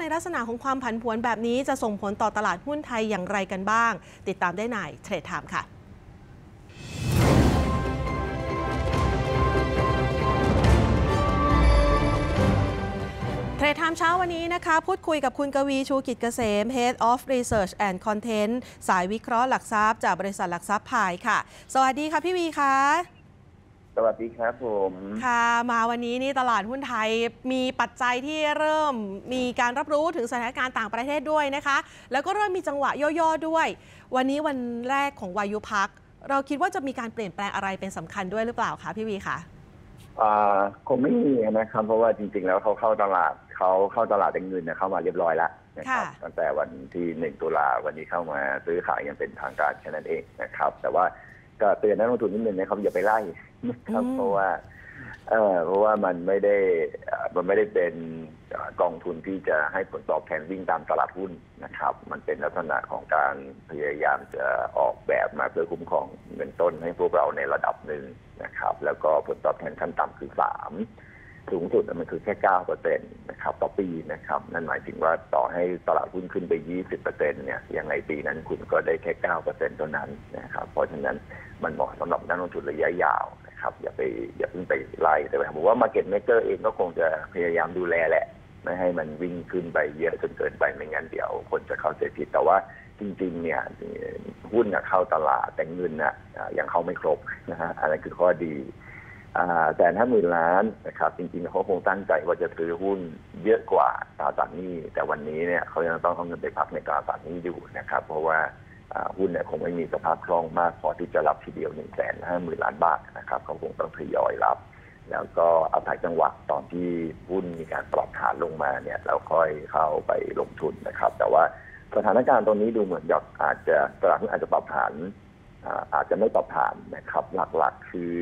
ในลักษณะของความผันผวนแบบนี้จะส่งผลต่อตลาดหุ้นไทยอย่างไรกันบ้างติดตามได้ในเทรดไทม์ค่ะเทรดไทม์เช้าวันนี้นะคะพูดคุยกับคุณกวีชูกิจเกษม Head of Research and Content สายวิเคราะห์หลักทรัพย์จากบริษัทหลักทรัพย์พายค่ะสวัสดีค่ะพี่วีค่ะสวัสดีครับผมค่ะมาวันนี้นี่ตลาดหุ้นไทยมีปัจจัยที่เริ่มมีการรับรู้ถึงสถานการณ์ต่างประเทศด้วยนะคะแล้วก็เริ่มมีจังหวะย่อๆด้วยวันนี้วันแรกของวายุพักเราคิดว่าจะมีการเปลี่ยนแปลงอะไรเป็นสำคัญด้วยหรือเปล่าคะพี่วีคะคงไม่มีนะครับเพราะว่าจริงๆแล้วเขาเข้าตลาดเป็นเงินเข้ามาเรียบร้อยแล้วนะครับตั้งแต่วันที่1 ตุลาวันนี้เข้ามาซื้อขายยังเป็นทางการแค่นั้นเองนะครับแต่ว่าก็เตือนนักลงทุนนิดนึงนะครับอย่าไปไล่นะครับเพราะว่ามันไม่ได้เป็นกองทุนที่จะให้ผลตอบแทนวิ่งตามตลาดหุ้นนะครับมันเป็นลักษณะของการพยายามจะออกแบบมาเพื่อคุ้มครองเงินต้นให้พวกเราในระดับหนึ่งนะครับแล้วก็ผลตอบแทนขั้นต่ำคือ3สูงสุดมันคือแค่ 9% นะครับต่อปีนะครับนั่นหมายถึงว่าต่อให้ตลาดหุ้นขึ้นไป 20% เนี่ยยังไงปีนั้นคุณก็ได้แค่ 9% เท่านั้นนะครับเพราะฉะนั้นมันเหมาะสำหรับนักลงทุนระยะยาวนะครับอย่าเพิ่งไปไล่แต่ผมว่า Market Maker เองก็คงจะพยายามดูแลแหละไม่ให้มันวิ่งขึ้นไปเยอะจนเกินไปไม่งั้นเดี๋ยวคนจะเข้าใจผิดแต่ว่าจริงๆเนี่ยหุ้นเข้าตลาดแต่เงินยังเข้าไม่ครบนะฮะอันนั้นคือข้อดีแต่ถ้า10,000 ล้านนะครับจริงๆเขาคงตั้งใจว่าจะซื้อหุ้นเยอะกว่าตราสารหนี้แต่วันนี้เนี่ยเขายังต้องเอาเงินไปพักในตราสารหนี้อยู่นะครับเพราะว่าหุ้นเนี่ยคงไม่มีสภาพคล่องมากพอที่จะรับทีเดียว150,000 ล้านบาทนะครับเขาคงต้องทยอยรับแล้วก็อาศัยจังหวะตอนที่หุ้นมีการปรับฐานลงมาเนี่ยเราค่อยเข้าไปลงทุนนะครับแต่ว่าสถานการณ์ตรงนี้ดูเหมือนกับตลาดหุ้นอาจจะปรับฐานอาจจะไม่ปรับฐานนะครับหลักๆคือ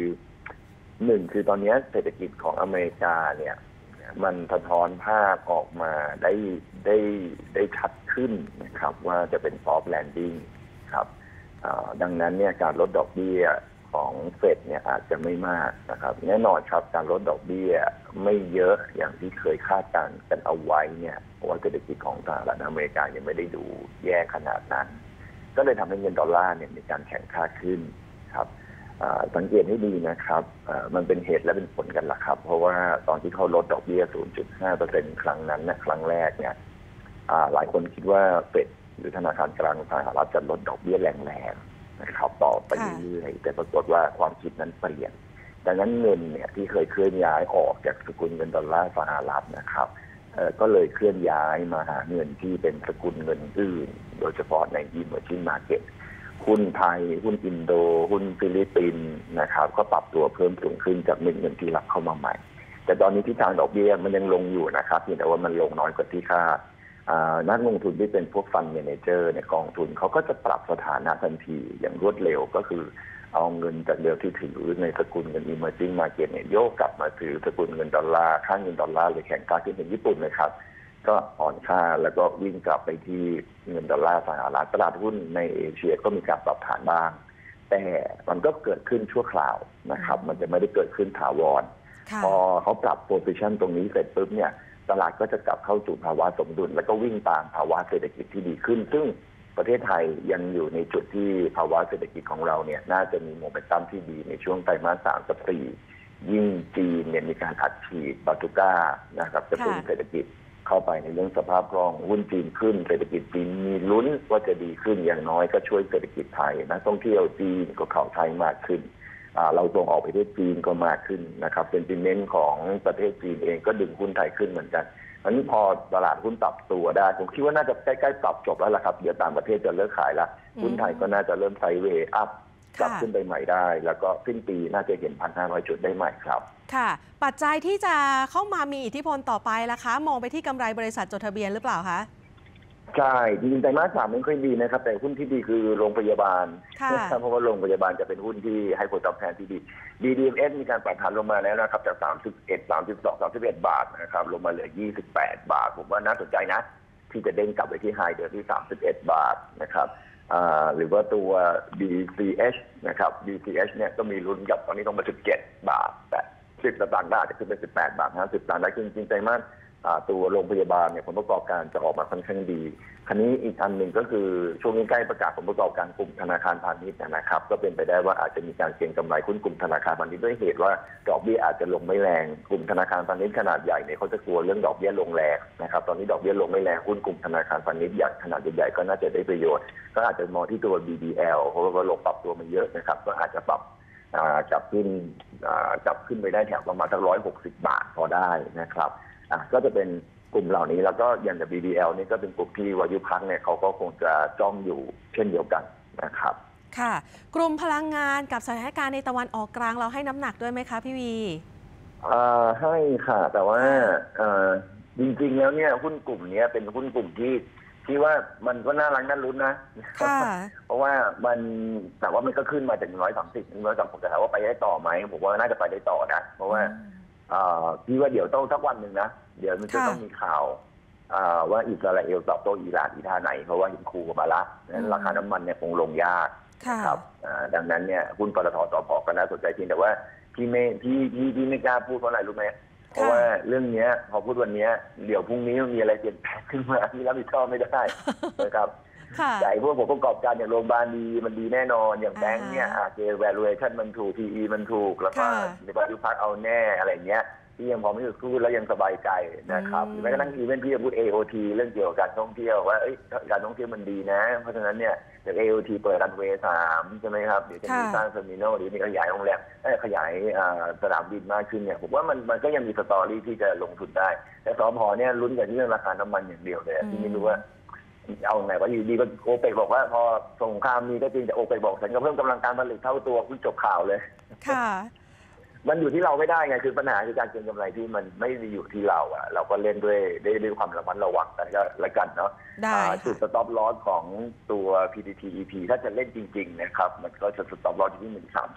1คือตอนนี้เศรษฐกิจของอเมริกาเนี่ยมันสะท้อนภาพออกมาได้ชัดขึ้นนะครับว่าจะเป็น soft landing ครับดังนั้นเนี่ยการลดดอกเบี้ยของเฟดเนี่ยอาจจะไม่มากนะครับแน่นอนครับการลดดอกเบี้ยไม่เยอะอย่างที่เคยคาดการณ์กันเอาไว้เนี่ยเพราะว่าเศรษฐกิจของสหรัฐอเมริกายังไม่ได้ดูแย่ขนาดนั้นก็เลยทำให้เงินดอลลาร์เนี่ยมีการแข็งค่าขึ้นครับสังเกตให้ดีนะครับมันเป็นเหตุและเป็นผลกันล่ะครับเพราะว่าตอนที่เขาลดดอกเบี้ย 0.5% ครั้งนั้นนะครั้งแรกเนี่ยหลายคนคิดว่าเฟดหรือธนาคารกลางสหรัฐจะลดดอกเบี้ยแรงๆนะครับต่อไปเรื่อยๆแต่ปรากฏว่าความคิดนั้นเปลี่ยนดังนั้นเงินเนี่ยที่เคยเคลื่อนย้ายออกจากสกุลเงินดอลลาร์สหรัฐนะครับก็เลยเคลื่อนย้ายมาหาเงินที่เป็นสกุลเงินอื่นโดยเฉพาะใน Emerging Marketหุ้นไทยหุ้นอินโดหุ้นฟิลิปปินส์นะครับก็ปรับตัวเพิ่มสูงขึ้นจากเงินที่รับเข้ามาใหม่แต่ตอนนี้ทิศทางดอกเบี้ยมันยังลงอยู่นะครับแต่ว่ามันลงน้อยกว่าที่คาดนักลงทุนที่เป็นพวกฟันด์แมเนเจอร์ในกองทุนเขาก็จะปรับสถานะทันทีอย่างรวดเร็วก็คือเอาเงินจากเดิมที่ถือในสกุลเงิน Emerging Market เนี่ยโยกกลับมาถือสกุลเงินดอลลาร์ค่าเงินดอลลาร์เลยแข็งค่าขึ้นเป็นญี่ปุ่นเลยครับก็อ่อนค่าแล้วก็วิ่งกลับไปที่เงินดอลลาร์สหรัฐตลาดหุ้นในเอเชียก็มีการปรับฐานบ้างแต่มันก็เกิดขึ้นชั่วคราวนะครับมันจะไม่ได้เกิดขึ้นถาวรพอเขาปรับโพซิชันตรงนี้เสร็จปุ๊บเนี่ยตลาดก็จะกลับเข้าสู่ภาวะสมดุลแล้วก็วิ่งตามภาวะเศรษฐกิจที่ดีขึ้นซึ่งประเทศไทยยังอยู่ในจุดที่ภาวะเศรษฐกิจของเราเนี่ยน่าจะมีโมเมนตัมที่ดีในช่วงไตรมาส 3 กับ 4ยิ่งจีนเนี่ยมีการอัดฉีดบาตูก้านะครับจะเป็นเศรษฐกิจเข้าไปในเรื่องสภาพคล่องหุ้นจีนขึ้นเศรษฐกิจจีนมีลุ้นว่าจะดีขึ้นอย่างน้อยก็ช่วยเศรษฐกิจไทยนักท่องเที่ยวจีนก็เข้าไทยมากขึ้นเราส่งออกไปประเทศจีนก็มากขึ้นนะครับเซนติเมนต์ของประเทศจีนเองก็ดึงหุ้นไทยขึ้นเหมือนกันอันนี้พอตลาดหุ้นปรับตัวได้ผมคิดว่าน่าจะใกล้ๆปรับจบแล้วล่ะครับเดี๋ยวต่างประเทศจะเลิกขายละหุ้นไทยก็น่าจะเริ่มไซด์เวย์อัพกลับขึ้นไปใหม่ได้แล้วก็สิ้นปีน่าจะเห็น 1,500 จุดได้ใหม่ครับค่ะปัจจัยที่จะเข้ามามีอิทธิพลต่อไปล่ะคะมองไปที่กำไรบริษัทจดทะเบียนหรือเปล่าคะใช่จริงๆไตรมาส 3ไม่ค่อยดีนะครับแต่หุ้นที่ดีคือโรงพยาบาลเพราะว่าโรงพยาบาลจะเป็นหุ้นที่ให้ผลตอบแทนที่ดี DDMS มีการปรับฐานลงมาแล้วนะครับจาก31 32 31 บาทนะครับลงมาเหลือ28 บาทผมว่าน่าสนใจนะที่จะเด้งกลับไปที่ไฮเดิมที่31 บาทนะครับหรือว่าตัว DCH นะครับ DCH เนี่ยก็มีลุ้นกับตอนนี้ต้องมา17 บาทแต่10 สตางค์ได้จะขึ้นเป็น18 บาท50 สตางค์ได้จริงๆไตรมาสตัวโรงพยาบาลเนี่ยผลประกอบการจะออกมาค่อนข้างดีคราวนี้อีกอันหนึ่งก็คือช่วงนี้ใกล้ประกาศผลประกอบการกลุ่มธนาคารพาณิชย์นะครับก็เป็นไปได้ว่าอาจจะมีการเก็งกำไรหุ้นกลุ่มธนาคารพาณิชย์ด้วยเหตุว่าดอกเบี้ยอาจจะลงไม่แรงกลุ่มธนาคารพาณิชย์ขนาดใหญ่เนี่ยเขาจะกลัวเรื่องดอกเบี้ยลงแรงนะครับตอนนี้ดอกเบี้ยลงไม่แรงหุ้นกลุ่มธนาคารพาณิชย์ใหญ่ขนาดใหญ่ก็น่าจะได้ประโยชน์ก็อาจจะมองที่ตัว BDL เพราะว่าลงปรับตัวมาเยอะนะครับก็อาจจะปรับจับขึ้นไปได้แถวประมาณสัก160 บาทพอได้นะครับก็จะเป็นกลุ่มเหล่านี้แล้วก็อย่าง BDL นี่ก็เป็นกลุ่มที่วายุพักเนี่ยเขาก็คงจะจ้องอยู่เช่นเดียวกันนะครับค่ะกลุ่มพลังงานกับสถานการณ์ในตะวันออกกลางเราให้น้ำหนักด้วยไหมคะพี่วีให้ค่ะแต่ว่าจริงๆแล้วเนี่ยหุ้นกลุ่มนี้เป็นหุ้นกลุ่มที่ว่ามันก็น่ารักน่าลุ้นนะเพราะว่ามันแต่ว่ามันก็ขึ้นมาจาก130แต่ถามว่าไปได้ต่อไหมผมว่าน่าจะไปได้ต่อนะเพราะว่าพี่ว่าเดี๋ยวต้องสักวันหนึ่งนะเดี๋ยวมันจะต้องมีข่าวว่าอิสราเอลตอบโต้อิหร่านอีท่าไหนเพราะว่าเห็นคูมาละนั้นราคาน้ำมันเนี่ยคงลงยากครับดังนั้นเนี่ยหุ้นปตท.สผ.ก็น่าสนใจจริงแต่ว่าพี่ไม่กล้าพูดเพราะอะไรรู้ไหมเพราะว่าเรื่องนี้พอพูดวันนี้เดี๋ยวพรุ่งนี้มันมีอะไรเปลี่ยนแปลงขึ้นมาที่รับผิดชอบไม่ได้นะครับแต่พวกผมประกอบการอย่างโรงพยาบาลดีมันดีแน่นอนอย่างแบงค์เนี่ยvaluation มันถูก PE มันถูกแล้วก็ในปัจจุบันเอาแน่อะไรเงี้ยที่ยังพอไม่ถูกพูดแล้วยังสบายใจนะครับแม้กระทั่งอีเวนต์ที่จะพูด AOT เรื่องเกี่ยวกับการท่องเที่ยวว่าการท่องเที่ยวมันดีนะเพราะฉะนั้นเนี่ยจาก AOT เปิดรันเวย์3ใช่ไหมครับเดี๋ยวจะมีสร้างเทอร์มินอลหรือมีขยายโรงแรมขยายสนามบินมากขึ้นเนี่ยผมว่ามันก็ยังมีสตอรี่ที่จะลงทุนได้แต่สผ.เนี่ยลุ้นกับเรื่องราคาน้ำมันอย่างเดียวเลยที่ไม่รู้ว่าเอาไงว่าอยู่ดีก็โอเปกบอกว่าพอสงครามมีก็จริงแต่โอเปกบอกฉันก็เพิ่มกำลังการผลิตเท่าตัวคุณจบข่าวเลยค่ะมันอยู่ที่เราไม่ได้ไงคือปัญหาคือการเก็งกำไรที่มันไม่ได้อยู่ที่เราเราก็เล่นด้วยความระมัดระวังกันก็แล้วกันเนาะจุดสต็อปลอสของตัว PTTEP ถ้าจะเล่นจริงๆนะครับมันก็จะสต็อปลอสอยู่ที่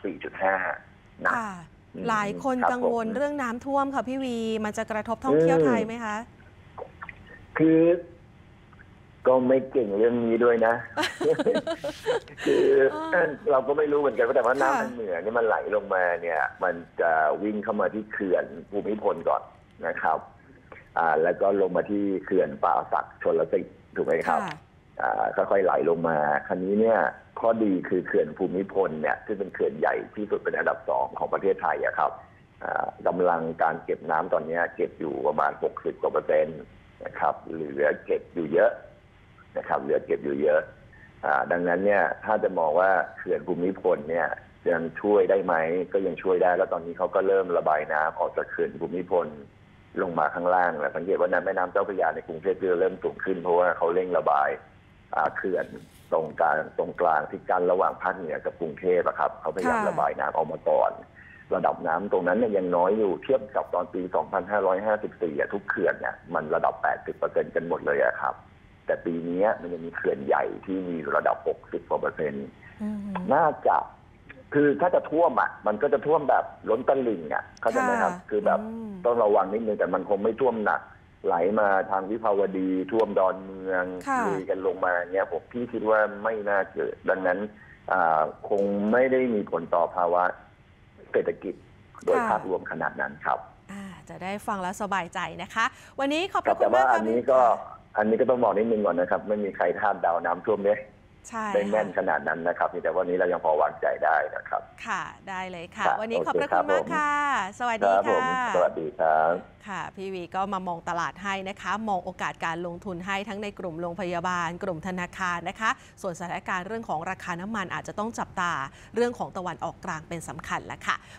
134.5นะหลายคนกังวลเรื่องน้ำท่วมค่ะพี่วีมันจะกระทบท่องเที่ยวไทยไหมคะคือก็ไม่เก่งเรื่องนี้ด้วยนะ คือเราก็ไม่รู้เหมือนกันแต่ว่าน้ำทางเหนือนี่มันไหลลงมาเนี่ยมันจะวิ่งเข้ามาที่เขื่อนภูมิพลก่อนนะครับแล้วก็ลงมาที่เขื่อนป่าสักชลสิทธิ์ถูกไหมครับค่อยๆไหลลงมาคราวนี้เนี่ยข้อดีคือเขื่อนภูมิพลเนี่ยซึ่งเป็นเขื่อนใหญ่ที่สุดเป็นอันดับ2ของประเทศไทยครับกำลังการเก็บน้ำตอนนี้เก็บอยู่ประมาณ60%นะครับเหลือเก็บอยู่เยอะนะครับเหลือเก็บอยู่เยอะดังนั้นเนี่ยถ้าจะมองว่าเขื่อนภูมิพลเนี่ยยังช่วยได้ไหมก็ยังช่วยได้แล้วตอนนี้เขาก็เริ่มระบายน้ำออกจากเขื่อนภูมิพลลงมาข้างล่างแล้วสังเกตว่าน้ำแม่น้ำเจ้าพระยาในกรุงเทพเริ่มสูงขึ้นเพราะว่าเขาเร่งระบายเขื่อนตรงกลางที่กั้นระหว่างภาคเหนือกับกรุงเทพครับเขาพยายามระบายน้ำออกมาก่อนระดับน้ำตรงนั้นเนี่ยยังน้อยอยู่เทียบกับตอนปี 2554ทุกเขื่อนเนี่ยมันระดับ 80% กันหมดเลยครับแต่ปีนี้มันยังมีเขื่อนใหญ่ที่มีระดับ 60% น่าจะคือถ้าจะท่วมมันก็จะท่วมแบบล้นตลิ่งเข้าใจไหมครับคือแบบต้องระวังนิดนึงแต่มันคงไม่ท่วมหนักไหลมาทางวิภาวดีท่วมดอนเมืองลุยกันลงมาเนี้ยผมพี่คิดว่าไม่น่าเกิดดังนั้นคงไม่ได้มีผลต่อภาวะเศรษฐกิจโดยภาพรวมขนาดนั้นครับจะได้ฟังแล้วสบายใจนะคะวันนี้ขอบคุณมากค่ะอันนี้ก็ต้องบอกนิดนึงก่อนนะครับไม่มีใครคาดเดาน้ำท่วมได้แน่นขนาดนั้นนะครับแต่วันนี้เรายังพอวางใจได้นะครับค่ะได้เลยค่ะวันนี้ขอบพระคุณมากค่ะสวัสดีค่ะสวัสดีครับค่ะพี่วีก็มามองตลาดให้นะคะมองโอกาสการลงทุนให้ทั้งในกลุ่มโรงพยาบาลกลุ่มธนาคารนะคะส่วนสถานการณ์เรื่องของราคาน้ำมันอาจจะต้องจับตาเรื่องของตะวันออกกลางเป็นสำคัญแหละค่ะ